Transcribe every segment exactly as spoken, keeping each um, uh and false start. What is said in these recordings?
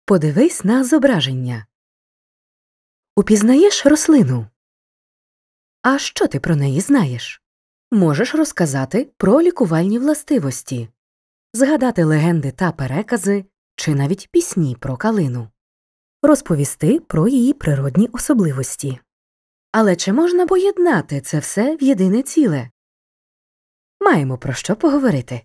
Подивись на зображення. Упізнаєш рослину? А що ти про неї знаєш? Можеш розказати про лікувальні властивості, згадати легенди та перекази, чи навіть пісні про калину. Розповісти про її природні особливості. Але чи можна поєднати це все в єдине ціле? Маємо про що поговорити.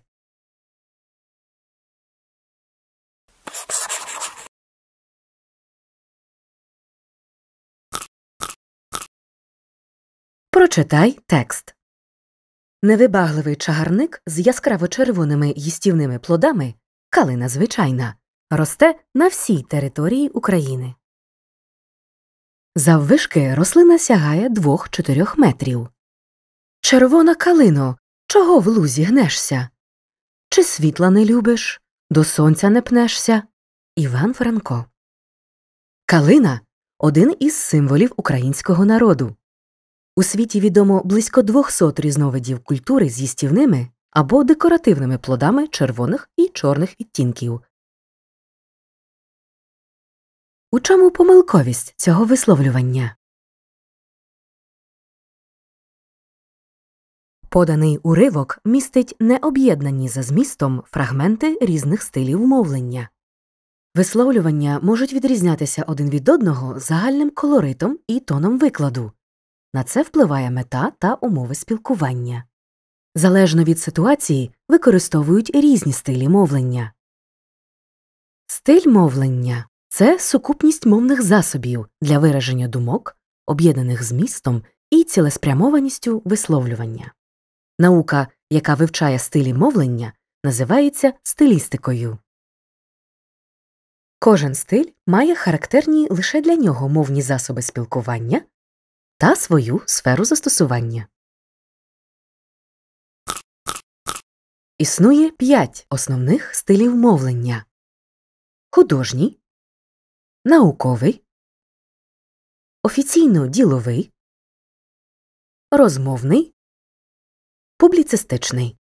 Прочитай текст. Невибагливий чагарник з яскраво-червоними їстівними плодами, калина звичайна, росте на всій території України. Заввишки рослина сягає двох-чотирьох метрів. Червона калино, чого в лузі гнешся? Чи світла не любиш? До сонця не пнешся? Іван Франко. Калина – один із символів українського народу. У світі відомо близько двохсот різновидів культури з їстівними або декоративними плодами червоних і чорних відтінків. У чому помилковість цього висловлювання? Поданий уривок містить необ'єднані за змістом фрагменти різних стилів мовлення. Висловлювання можуть відрізнятися один від одного загальним колоритом і тоном викладу. На це впливає мета та умови спілкування. Залежно від ситуації використовують різні стилі мовлення. Стиль мовлення – це сукупність мовних засобів для вираження думок, об'єднаних змістом і цілеспрямованістю висловлювання. Наука, яка вивчає стилі мовлення, називається стилістикою. Кожен стиль має характерні лише для нього мовні засоби спілкування та свою сферу застосування. Існує п'ять основних стилів мовлення: художній, науковий, офіційно-діловий, розмовний, публіцистичний.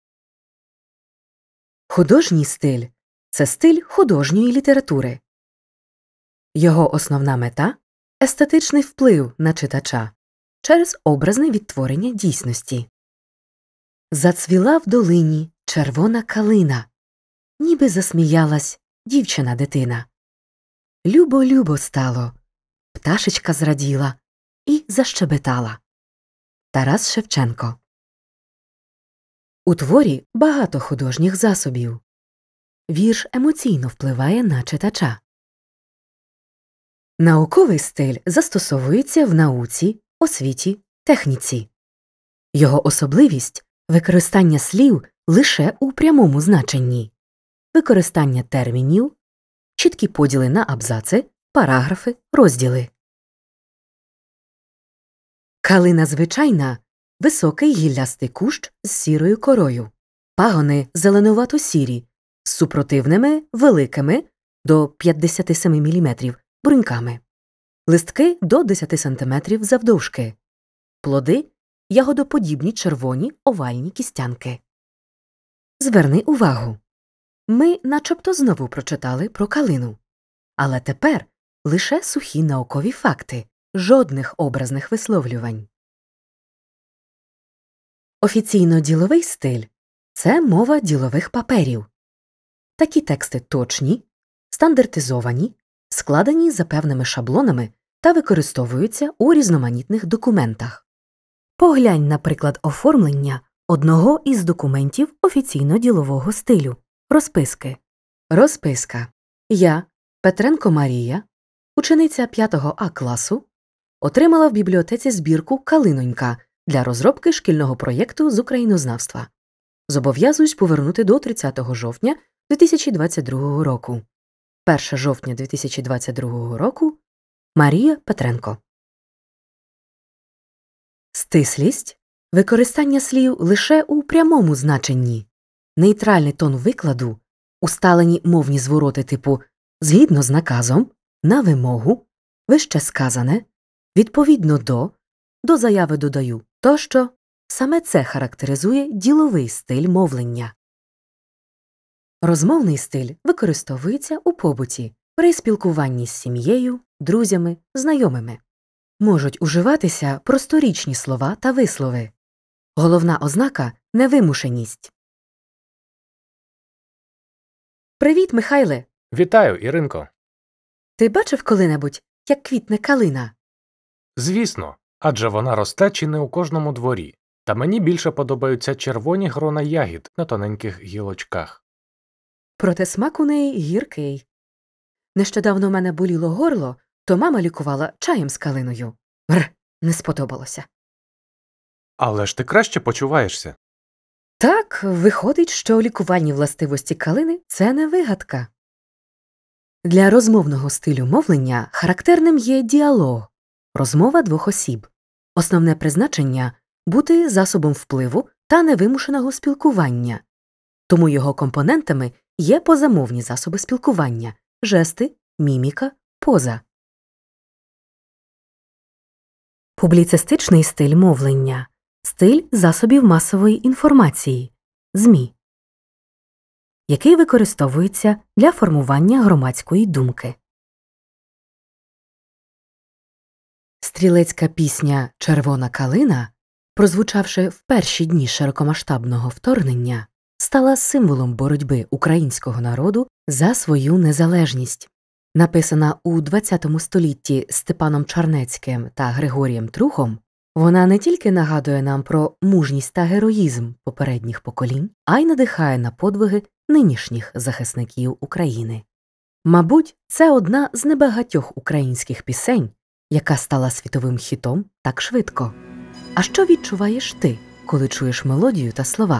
Художній стиль – це стиль художньої літератури. Його основна мета – естетичний вплив на читача через образне відтворення дійсності. Зацвіла в долині червона калина, ніби засміялась дівчина-дитина. Любо-любо стало, пташечка зраділа і защебетала. Тарас Шевченко. У творі багато художніх засобів. Вірш емоційно впливає на читача. Науковий стиль застосовується в науці, освіті, техніці. Його особливість – використання слів лише у прямому значенні, використання термінів, чіткі поділи на абзаци, параграфи, розділи. Калина звичайна – високий гіллястий кущ з сірою корою. Пагони зеленувато-сірі, з супротивними, великими до п'ятдесят сім міліметрів бруньками. Листки до десять сантиметрів завдовжки. Плоди – ягодоподібні червоні овальні кістянки. Зверни увагу. Ми начебто знову прочитали про калину. Але тепер лише сухі наукові факти, жодних образних висловлювань. Офіційно-діловий стиль – це мова ділових паперів. Такі тексти точні, стандартизовані, складені за певними шаблонами та використовуються у різноманітних документах. Поглянь, наприклад, оформлення одного із документів офіційно-ділового стилю – розписки. Розписка. Я, Петренко Марія, учениця п'ятого А класу, отримала в бібліотеці збірку «Калинонька» для розробки шкільного проєкту з українознавства. Зобов'язуюсь повернути до тридцятого жовтня дві тисячі двадцять другого року. першого жовтня дві тисячі двадцять другого року. Марія Петренко. Стислість – використання слів лише у прямому значенні. Нейтральний тон викладу, усталені мовні звороти типу «згідно з наказом», «на вимогу», «вище сказане», «відповідно до», «до заяви додаю» тощо – саме це характеризує діловий стиль мовлення. Розмовний стиль використовується у побуті, при спілкуванні з сім'єю, друзями, знайомими. Можуть уживатися просторічні слова та вислови. Головна ознака – невимушеність. Привіт, Михайле! Вітаю, Іринко. Ти бачив коли-небудь, як квітне калина? Звісно, адже вона росте чи не у кожному дворі. Та мені більше подобаються червоні грона ягід на тоненьких гілочках. Проте смак у неї гіркий. Нещодавно в мене боліло горло, то мама лікувала чаєм з калиною. Бр, не сподобалося. Але ж ти краще почуваєшся. Так, виходить, що лікувальні властивості калини – це не вигадка. Для розмовного стилю мовлення характерним є діалог – розмова двох осіб. Основне призначення – бути засобом впливу та невимушеного спілкування. Тому його компонентами є позамовні засоби спілкування – жести, міміка, поза. Публіцистичний стиль мовлення – стиль засобів масової інформації – ЗМІ, який використовується для формування громадської думки. Стрілецька пісня «Червона калина», прозвучавши в перші дні широкомасштабного вторгнення, стала символом боротьби українського народу за свою незалежність. Написана у ХХ столітті Степаном Чарнецьким та Григорієм Трухом, вона не тільки нагадує нам про мужність та героїзм попередніх поколінь, а й надихає на подвиги нинішніх захисників України. Мабуть, це одна з небагатьох українських пісень, яка стала світовим хітом так швидко. А що відчуваєш ти, коли чуєш мелодію та слова?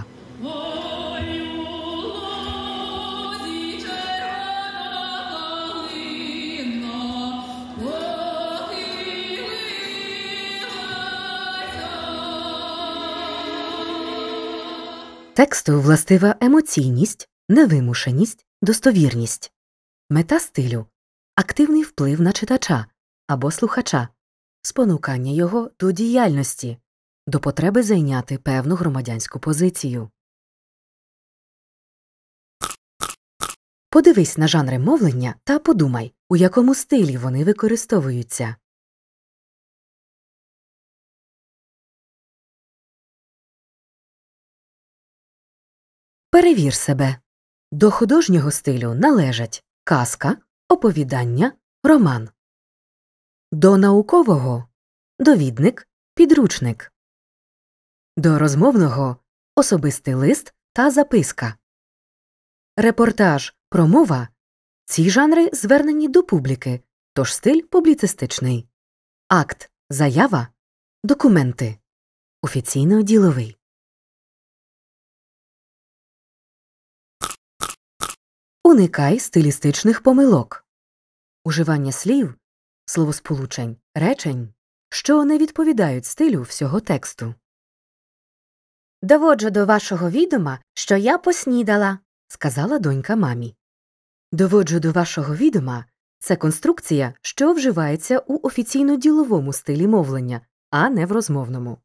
Тексту властива емоційність, невимушеність, достовірність. Мета стилю – активний вплив на читача або слухача, спонукання його до діяльності, до потреби зайняти певну громадянську позицію. Подивись на жанри мовлення та подумай, у якому стилі вони використовуються. Перевір себе. До художнього стилю належать казка, оповідання, роман. До наукового – довідник, підручник. До розмовного – особистий лист та записка. Репортаж, промова – ці жанри звернені до публіки, тож стиль публіцистичний. Акт, заява – документи. Офіційно-діловий. Уникай стилістичних помилок. Уживання слів, словосполучень, речень, що не відповідають стилю всього тексту. «Доводжу до вашого відома, що я поснідала», – сказала донька мамі. «Доводжу до вашого відома» – це конструкція, що вживається у офіційно-діловому стилі мовлення, а не в розмовному.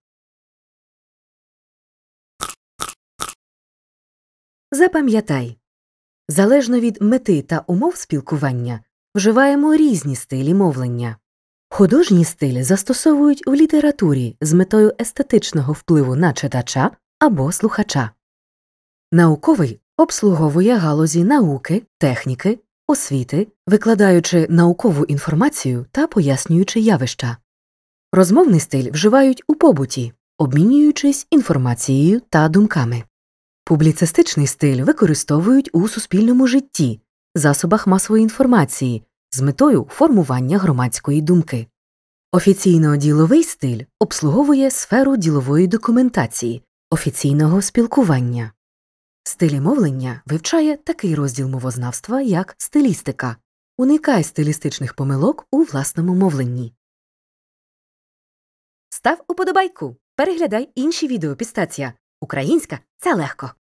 Запам'ятай. Залежно від мети та умов спілкування, вживаємо різні стилі мовлення. Художній стиль застосовують в літературі з метою естетичного впливу на читача або слухача. Науковий обслуговує галузі науки, техніки, освіти, викладаючи наукову інформацію та пояснюючи явища. Розмовний стиль вживають у побуті, обмінюючись інформацією та думками. Публіцистичний стиль використовують у суспільному житті, засобах масової інформації з метою формування громадської думки. Офіційно-діловий стиль обслуговує сферу ділової документації, офіційного спілкування. Стилі мовлення вивчає такий розділ мовознавства, як стилістика. Уникай стилістичних помилок у власному мовленні. Став уподобайку. Переглядай інші відео Пістація. Українська – це легко.